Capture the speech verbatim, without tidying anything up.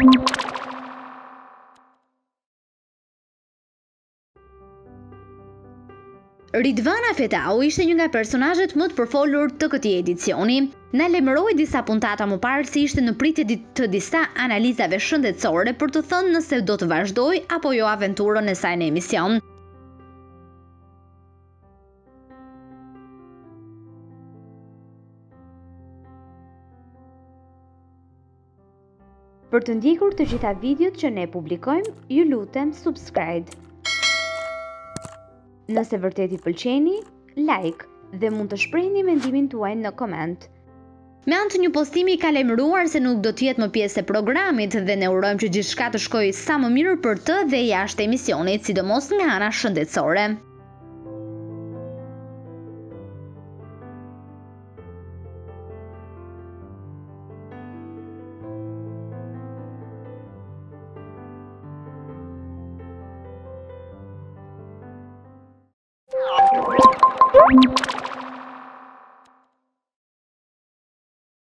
Ritvana ishte një nga personazhet më të përfolur të këtij edicioni. Na lajmëroi disa puntata më parë se ishte në pritje të disa analizave shëndetësore për të thënë nëse do të vazhdoj apo jo aventurën e saj në emision. Për të ndjekur të gjitha videot që ne publikojmë, ju lutem subscribe. Nëse vërtet i pëlqeni, like dhe mund të shprehni mendimin tuaj në koment. Me anë të një postimi ka lajmëruar se nuk do të jetë më pjesë e programit dhe ne urojmë që gjithçka të shkojë sa më mirë për të dhe jashtë emisionit, sidomos nga ana shëndetësore. Thank you.